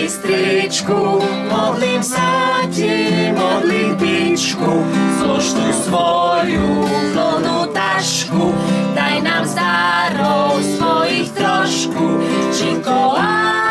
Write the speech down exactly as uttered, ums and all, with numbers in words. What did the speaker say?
stričku, modlím sa ti, modlitbičku, zlož tu svoju plnú tašku, daj nám z darov svojich trošku, či koláč